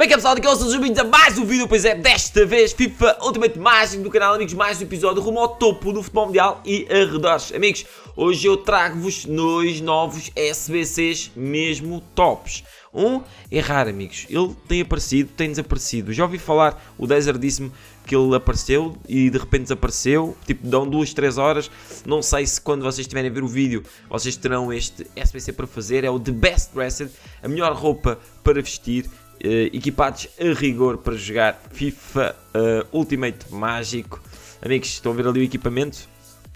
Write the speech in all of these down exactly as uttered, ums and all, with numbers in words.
Bem que é pessoal, daqui aos seus bem-vindos a mais um vídeo, pois é, desta vez FIFA Ultimate Mágico do canal, amigos, mais um episódio rumo ao topo do futebol mundial e arredores. Amigos, hoje eu trago-vos dois novos S B Cs mesmo tops. Um é raro, amigos, ele tem aparecido, tem desaparecido. Já ouvi falar, o Dezer disse-me que ele apareceu e de repente desapareceu, tipo, dão duas, três horas. Não sei se quando vocês estiverem a ver o vídeo, vocês terão este S B C para fazer. É o The Best Dressed, a melhor roupa para vestir, uh, equipados a rigor para jogar FIFA uh, Ultimate Mágico. Amigos, estão a ver ali o equipamento?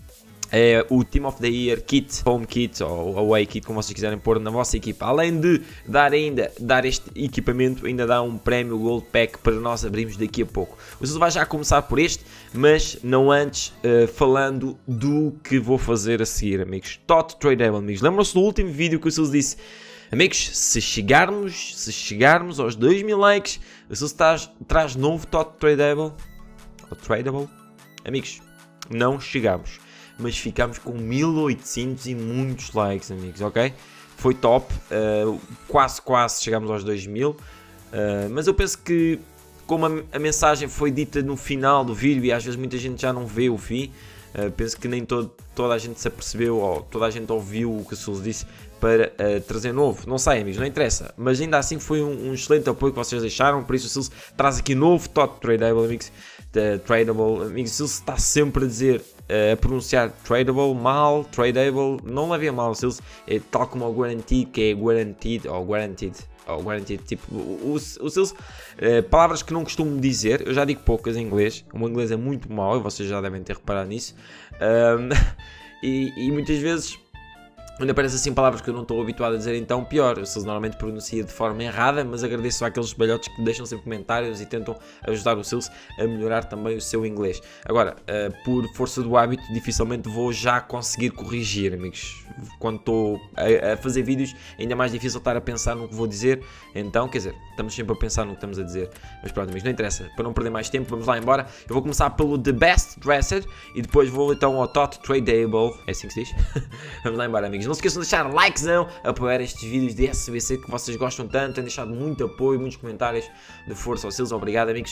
É o Team of the Year Kit, Home Kit ou Away Kit, como vocês quiserem pôr na vossa equipa. Além de dar ainda dar este equipamento, ainda dá um prémio Gold Pack para nós abrirmos daqui a pouco. O Silvio vai já começar por este, mas não antes uh, falando do que vou fazer a seguir, amigos. Tot Tradable, amigos. Lembram-se do último vídeo que o Silvio disse? Amigos, se chegarmos, se chegarmos aos dois mil likes, o Silvio traz, traz novo Tot Tradable. Ou Tradable? Amigos, não chegamos. Mas ficámos com mil e oitocentos e muitos likes, amigos, ok? Foi top, uh, quase quase chegámos aos dois mil, uh, mas eu penso que como a, a mensagem foi dita no final do vídeo e às vezes muita gente já não vê o fim, uh, penso que nem todo, toda a gente se apercebeu ou toda a gente ouviu o que o Souls disse para uh, trazer novo. Não sei, amigos, não interessa, mas ainda assim foi um, um excelente apoio que vocês deixaram, por isso o Souls traz aqui novo Tot Tradable, amigos. Uh, tradable, amigos, o Souls está sempre a dizer, uh, a pronunciar tradable mal, tradable, não levem a mal, o Souls é tal como o guaranteed, que é guaranteed, ou guaranteed, ou guaranteed, tipo, o, o, o Souls, uh, palavras que não costumo dizer, eu já digo poucas em inglês, o meu inglês é muito mau, e vocês já devem ter reparado nisso, um, e, e muitas vezes ainda aparecem assim palavras que eu não estou habituado a dizer, então pior. O Souls normalmente pronuncia de forma errada, mas agradeço àqueles balhotes que deixam sempre comentários e tentam ajudar o Souls a melhorar também o seu inglês. Agora, uh, por força do hábito, dificilmente vou já conseguir corrigir, amigos. Quando estou a, a fazer vídeos, ainda é mais difícil estar a pensar no que vou dizer, então, quer dizer, estamos sempre a pensar no que estamos a dizer. Mas pronto, amigos, não interessa, para não perder mais tempo, vamos lá embora. Eu vou começar pelo The Best Dressed e depois vou então ao Tot Tradable, é assim que se diz? Vamos lá embora, amigos. Não se esqueçam de deixar likezão, apoiar estes vídeos de S B C que vocês gostam tanto, têm deixado muito apoio, muitos comentários de força aos seus, obrigado, amigos.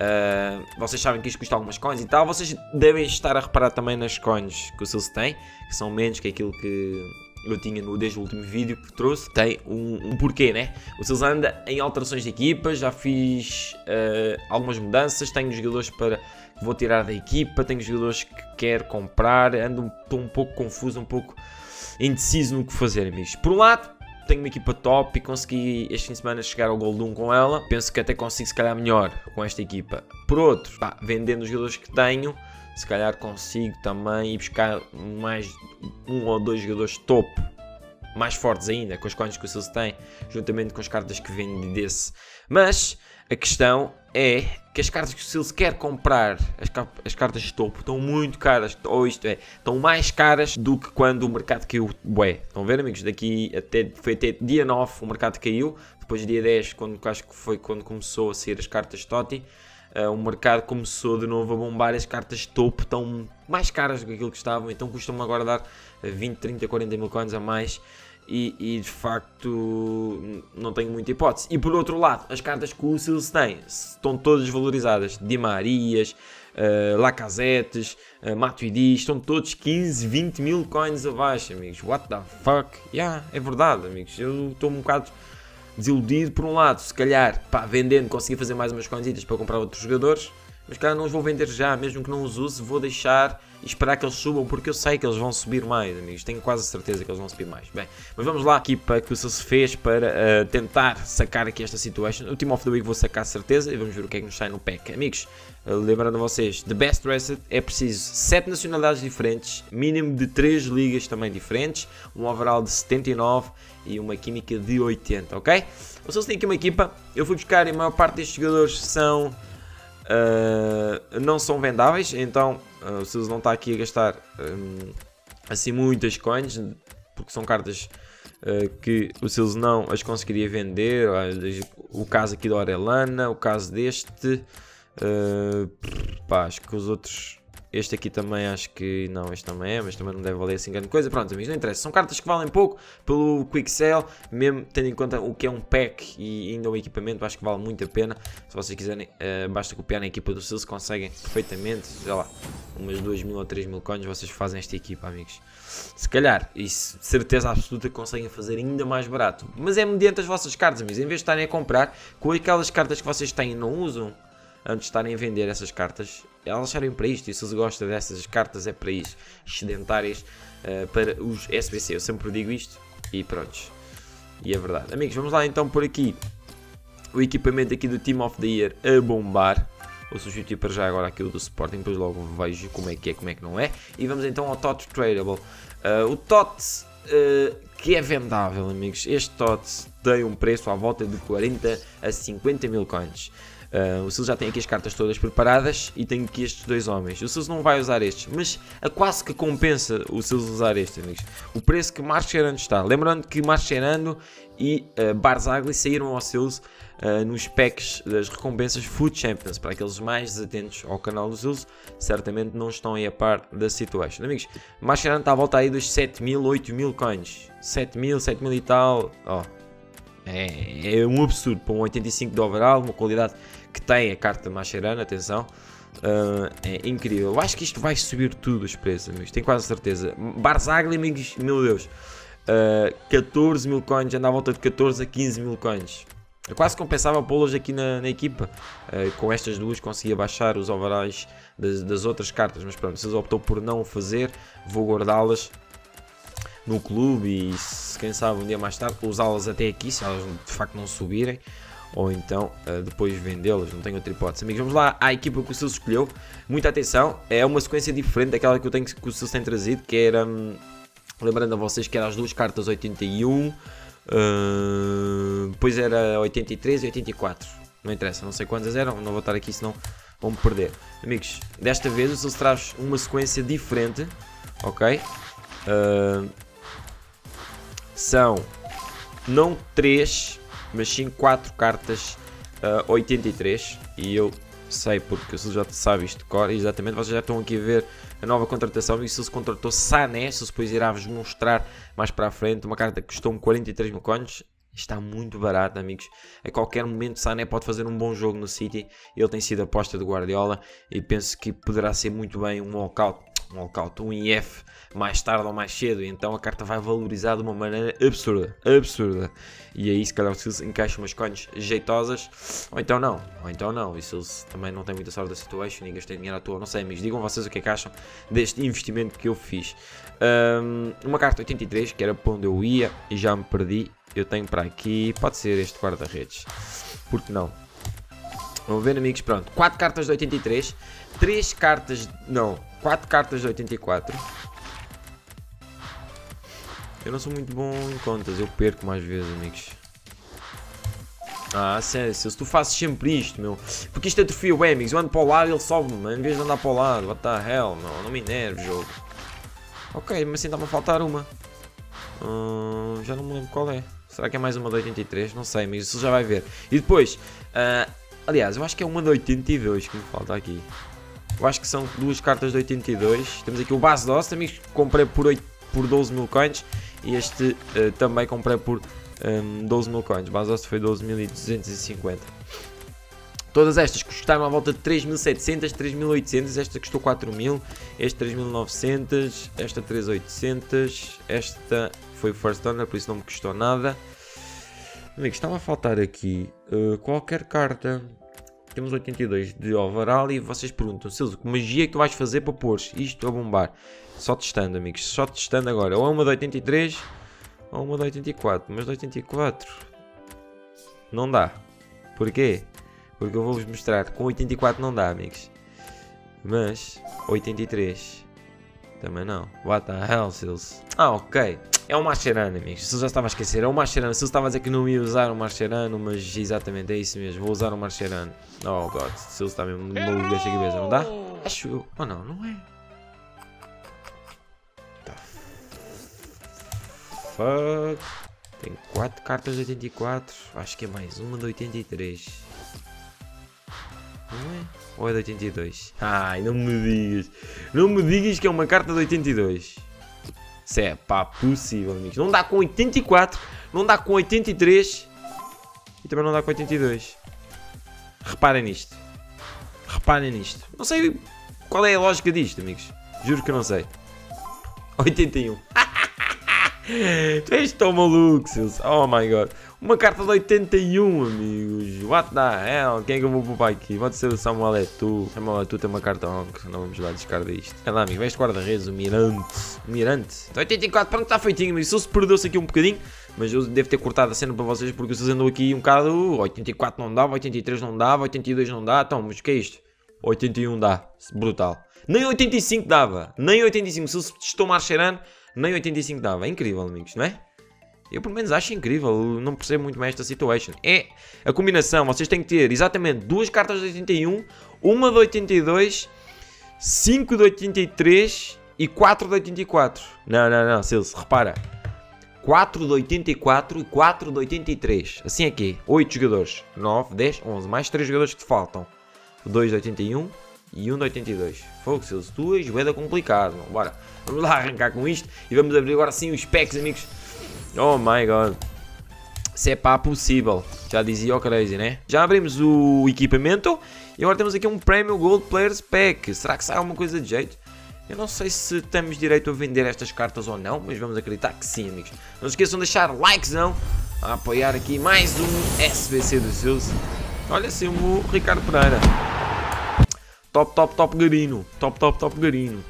Uh, vocês sabem que isto custa algumas coins e tal, vocês devem estar a reparar também nas coins que o Sills tem, que são menos que aquilo que eu tinha no, desde o último vídeo que trouxe. Tem um, um porquê, né? O Sills anda em alterações de equipas, já fiz uh, algumas mudanças, tenho jogadores para que vou tirar da equipa, tenho jogadores que quero comprar, ando um, um pouco confuso, um pouco indeciso no que fazer, amigos. Por um lado, tenho uma equipa top e consegui este fim de semana chegar ao Gold um com ela. Penso que até consigo se calhar melhor com esta equipa. Por outro, pá, vendendo os jogadores que tenho, se calhar consigo também ir buscar mais um ou dois jogadores topo, mais fortes ainda, com as coins que o Sills tem, juntamente com as cartas que vendesse. Mas a questão é que as cartas que o Sills quer comprar, as, as cartas de topo, estão muito caras, ou isto é, estão mais caras do que quando o mercado caiu. Bué, estão a ver, amigos? Daqui até, foi até dia nove o mercado caiu, depois dia dez, quando, acho que foi quando começou a sair as cartas de Totti, uh, o mercado começou de novo a bombar, as cartas de topo estão mais caras do que aquilo que estavam, então custam-me agora dar vinte, trinta, quarenta mil coins a mais. E, e de facto não tenho muita hipótese. E por outro lado, as cartas que o Sills tem estão todas valorizadas. Di Marias, uh, Lacazettes, uh, Matuidi, estão todos quinze, vinte mil coins abaixo, amigos. What the fuck? Yeah, é verdade, amigos. Eu estou um bocado desiludido. Por um lado, se calhar, pá, vendendo, consegui fazer mais umas coinsitas para comprar outros jogadores. Mas cara, não os vou vender já, mesmo que não os use, vou deixar e esperar que eles subam, porque eu sei que eles vão subir mais, amigos. Tenho quase certeza que eles vão subir mais. Bem, mas vamos lá aqui para que o Sills fez para uh, tentar sacar aqui esta situation. O Team of the Week vou sacar certeza e vamos ver o que é que nos sai no pack. Amigos, uh, lembrando a vocês, The Best Dressed é preciso sete nacionalidades diferentes, mínimo de três ligas também diferentes, um overall de setenta e nove e uma química de oitenta, ok? O Sills tem aqui uma equipa, eu fui buscar e a maior parte destes jogadores são... Uh, não são vendáveis, então uh, o Sills não está aqui a gastar um, assim muitas coins, porque são cartas uh, que o Sills não as conseguiria vender. O caso aqui da Orellana, o caso deste, uh, pá, acho que os outros Este aqui também acho que não, este também é, mas também não deve valer assim grande coisa. Pronto, amigos, não interessa. São cartas que valem pouco pelo Quick Sell, mesmo tendo em conta o que é um pack e ainda o equipamento, acho que vale muito a pena. Se vocês quiserem, uh, basta copiar na equipa do Sills, conseguem perfeitamente, sei lá, umas dois mil ou três mil coins, vocês fazem esta equipa, amigos. Se calhar, e certeza absoluta que conseguem fazer ainda mais barato. Mas é mediante as vossas cartas, amigos. Em vez de estarem a comprar com aquelas cartas que vocês têm e não usam, antes de estarem a vender essas cartas, elas servem para isto. E se eles gostam dessas cartas, é para isso. Excedentárias uh, para os S B C. Eu sempre digo isto e prontos. E é verdade. Amigos, vamos lá então por aqui o equipamento aqui do Team of the Year a bombar. Vou substituir para já agora aquilo do Sporting, depois logo vejo como é que é, como é que não é. E vamos então ao T O T Tradable. Uh, o T O T uh, que é vendável, amigos. Este T O T tem um preço à volta de quarenta a cinquenta mil coins. Uh, o Sills já tem aqui as cartas todas preparadas e tem aqui estes dois homens. O Sills não vai usar estes, mas a quase que compensa o Sills usar estes, amigos. O preço que Mascherano está. Lembrando que Mascherano e uh, Barzagli saíram ao Sills uh, nos packs das recompensas Food Champions. Para aqueles mais desatentos ao canal do Sills, certamente não estão aí a par da situation. Amigos, Mascherano está à volta aí dos sete mil, oito mil coins. sete mil, sete mil e tal. Oh. É, é um absurdo para um oitenta e cinco de overall, uma qualidade que tem a carta Mascherano, atenção, uh, é incrível. Eu acho que isto vai subir tudo os preços, amigos, tenho quase certeza. Barzagli, amigos, meu Deus, uh, catorze mil coins, anda à volta de catorze a quinze mil coins. Eu quase compensava pô-los aqui na, na equipa, uh, com estas duas conseguia baixar os overalls das, das outras cartas, mas pronto, se eles optou por não o fazer, vou guardá-las no clube e se quem sabe um dia mais tarde usá-las até aqui, se elas de facto não subirem, ou então uh, depois vendê-las, não tenho outra hipótese. Amigos, vamos lá à equipa que o Sills escolheu. Muita atenção, é uma sequência diferente daquela que, eu tenho, que o Sills tem trazido, que era, hum, lembrando a vocês que eram as duas cartas oitenta e um, uh, depois era oitenta e três e oitenta e quatro, não interessa, não sei quantas eram, não vou estar aqui senão vão-me perder. Amigos, desta vez o Sills traz uma sequência diferente, ok? Uh, são não três, mas sim quatro cartas uh, oitenta e três. E eu sei porque você já sabe isto de cor. Exatamente, vocês já estão aqui a ver a nova contratação. E se se contratou Sané, se depois irá-vos mostrar mais para a frente. Uma carta que custou-me quarenta e três mil coins. Está muito barato, amigos. A qualquer momento Sané pode fazer um bom jogo no City. Ele tem sido a aposta de Guardiola e penso que poderá ser muito bem um walkout, um walkout, um I F mais tarde ou mais cedo. E então a carta vai valorizar de uma maneira absurda, absurda. E aí se calhar o Sills encaixa umas coins jeitosas, ou então não, ou então não. E o Sills também não tem muita sorte da situation e gastei dinheiro à toa. Não sei, amigos, digam vocês o que é que acham deste investimento que eu fiz. Um, uma carta oitenta e três, que era para onde eu ia e já me perdi. Eu tenho para aqui, pode ser este guarda-redes, porque não? Vamos ver, amigos, pronto, quatro cartas de oitenta e três, três cartas, não, quatro cartas de oitenta e quatro. Eu não sou muito bom em contas, eu perco mais vezes, amigos. Ah, sério, se tu fazes sempre isto, meu, porque isto atrofia o amigos, eu ando para o lado e ele sobe-me, em vez de andar para o lado, what the hell, não, não me enerve, jogo. Ok, mas assim está-me a faltar uma. Hum, já não me lembro qual é. Será que é mais uma de oitenta e três? Não sei, mas isso já vai ver. E depois, uh, aliás, eu acho que é uma de oitenta e dois que me falta aqui. Eu acho que são duas cartas de oitenta e dois. Temos aqui o Base Dost, amigos, que comprei por, oito, por doze mil coins. E este uh, também comprei por um, doze mil coins. Base Dost foi doze mil duzentos e cinquenta. Todas estas custaram à volta de três mil e setecentos, três mil e oitocentos, esta custou quatro mil, esta três mil e novecentos, esta três mil e oitocentos, esta foi o First Honor, por isso não me custou nada. Amigos, estava a faltar aqui uh, qualquer carta. Temos oitenta e dois de overall e vocês perguntam, Sills, que magia é que tu vais fazer para pôr isto a bombar? Só testando, amigos, só testando agora. Ou é uma de oitenta e três ou uma de oitenta e quatro, mas de oitenta e quatro não dá. Porquê? Porque eu vou-vos mostrar, com oitenta e quatro não dá, amigos. Mas oitenta e três também não. What the hell, Sills? Ah, ok. É um Mascherano, amigos. Se já estava a esquecer, é um Mascherano. Se estava a dizer que não ia usar um Mascherano, mas exatamente é isso mesmo. Vou usar um Mascherano. Oh, God. Se está mesmo maluco desta cabeça, não dá? Acho eu. Oh, não, não é. Tá. Fuck. Tem quatro cartas de oitenta e quatro. Acho que é mais uma de oitenta e três. Não é? ou é de oitenta e dois? Ai, não me digas. Não me digas que é uma carta de oitenta e dois. Isso é pá, possível, amigos. Não dá com oitenta e quatro, não dá com oitenta e três e também não dá com oitenta e dois. Reparem nisto. Reparem nisto. Não sei qual é a lógica disto, amigos. Juro que eu não sei. oitenta e um. Tu és tão maluco, Sills. Oh my god. Uma carta de oitenta e um, amigos. What the hell? Quem é que eu vou poupar aqui? Pode ser o Samuel Eto'o. Samuel Eto'o tem uma carta onde não vamos lá descartar isto. É lá, amigo. Este guarda-redes, o Mirante. O Mirante. oitenta e quatro, pronto, está feitinho, amigo. O Sills perdeu-se aqui um bocadinho. Mas eu devo ter cortado a cena para vocês porque o Sills andou aqui um bocado. oitenta e quatro não dava, oitenta e três não dava, oitenta e dois não dá. Então, mas o que é isto? oitenta e um dá. Brutal. Nem oitenta e cinco dava. Nem oitenta e cinco. Se eu estou marcheirando, nem oitenta e cinco dava. É incrível, amigos, não é? Eu pelo menos acho incrível. Não percebo muito mais esta situation. É a combinação. Vocês têm que ter exatamente duas cartas de oitenta e um, uma de oitenta e dois, cinco de oitenta e três e quatro de oitenta e quatro. Não, não, não. Sills, repara. quatro de oitenta e quatro e quatro de oitenta e três. Assim é que é. oito jogadores. nove, dez, onze. Mais três jogadores que te faltam. dois de oitenta e um e um de oitenta e dois. Fogo, Sills, tu és bué complicado. Não. Bora. Vamos lá arrancar com isto. E vamos abrir agora sim os packs, amigos. Oh my god. Se é pá possível. Já dizia o crazy, né? Já abrimos o equipamento. E agora temos aqui um Premium Gold Players Pack. Será que sai alguma coisa de jeito? Eu não sei se temos direito a vender estas cartas ou não, mas vamos acreditar que sim, amigos. Não se esqueçam de deixar likezão a apoiar aqui mais um S B C do Sills. Olha sim, o Ricardo Pereira. Top, top, top garino. Top, top, top garino.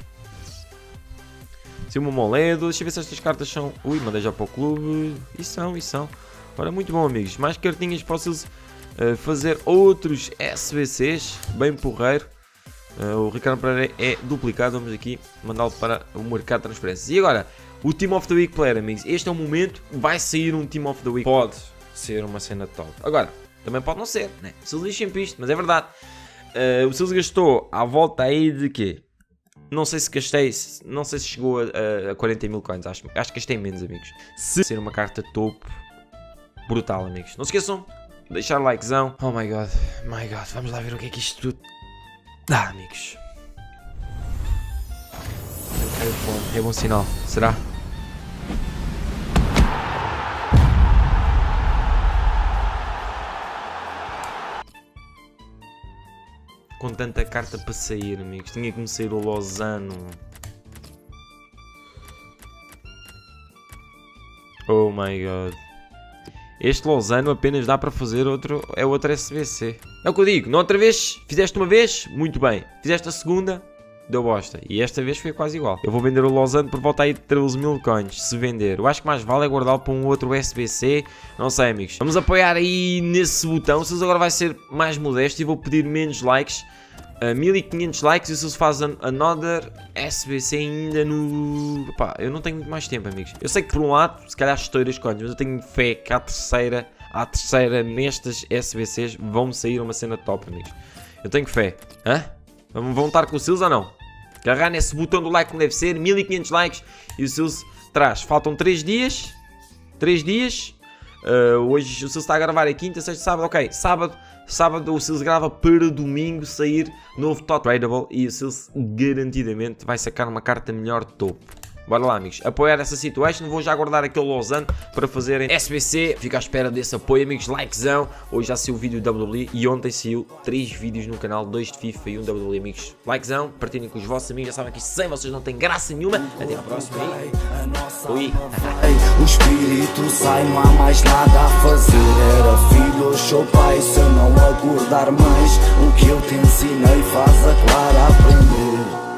Sim, uma Moledo. Deixa eu ver se estas cartas são... Ui, mandei já para o clube. E são, e são. Ora, muito bom, amigos. Mais cartinhas para o Sills uh, fazer outros S B Cs. Bem porreiro. Uh, o Ricardo Pereira é duplicado. Vamos aqui mandá-lo para o mercado de transferências. E agora, o Team of the Week Player, amigos. Este é o momento. Vai sair um Team of the Week. Pode ser uma cena top. Agora, também pode não ser, né? O Sills diz sempre isto, mas é verdade. Uh, o Sills gastou à volta aí de quê? Não sei se gastei, não sei se chegou a, a quarenta mil coins. Acho, acho que gastei menos, amigos. Se ser uma carta topo, brutal, amigos. Não se esqueçam de deixar likezão. Oh my god, my god. Vamos lá ver o que é que isto tudo dá, amigos. É bom sinal, será? Com tanta carta para sair, amigos. Tinha que me sair o Lozano. Oh my god. Este Lozano apenas dá para fazer outro, é outro S B C. É o que eu digo. Na outra vez, fizeste uma vez, muito bem. Fizeste a segunda, deu bosta. E esta vez foi quase igual. Eu vou vender o Lozano por volta aí de treze mil coins, se vender. Eu acho que mais vale é guardá-lo para um outro S B C. Não sei, amigos. Vamos apoiar aí nesse botão. Se agora vai ser mais modesto e vou pedir menos likes. Uh, mil e quinhentos likes e se se faz an another S B C ainda no... Pá, eu não tenho muito mais tempo, amigos. Eu sei que por um lado, se calhar estouro as coisas, mas eu tenho fé que à terceira, à terceira nestas S B Cs vão sair uma cena top, amigos. Eu tenho fé. Hã? Vão estar com o Sills ou não? Carregar nesse botão do like como deve ser, mil e quinhentos likes e o Sills traz. Faltam três dias. três dias. Uh, hoje o Sills está a gravar a quinta, sexta, sábado. Ok, sábado. Sábado o Sills grava para domingo sair novo Top Tradable e o Sills garantidamente vai sacar uma carta melhor de topo. Bora lá, amigos, apoiar essa situation. Vou já guardar aquele Lozano para fazerem S B C. Fico à espera desse apoio, amigos. Likezão. Hoje já saiu o vídeo do W W E e ontem saiu três vídeos no canal, dois de FIFA e um W W E, amigos. Likezão, partilhem com os vossos amigos. Já sabem que sem vocês não tem graça nenhuma. Até à próxima aí. Oi. O espírito sai, não há mais nada a fazer. Era filho, eu sou pai. Se eu não acordar mais, o que eu te ensinei faz a Clara aprender.